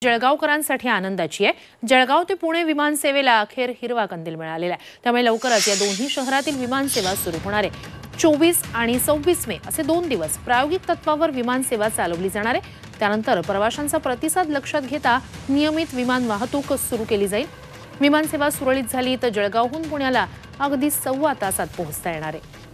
जळगावकरांसाठी आनंदाची आहे। जळगाव ते पुणे विमानसेवेला अखेर हिरवा कंदील मिळालेला आहे। त्यामुळे लवकरच या दोन्ही शहरातील विमानसेवा सुरू होणार आहे। 24 आणि 26 मे असे 2 दिवस प्रायोगिक तत्वावर विमानसेवा चालवली जाणार आहे। त्यानंतर प्रवाशांचा प्रतिसाद लक्षात घेता नियमित विमान वाहतूक सुरू केली जाईल। विमानसेवा सुरळीत झाली तर जळगावहून पुण्याला अगदी 1.25 तासात पोहोचता येणार आहे।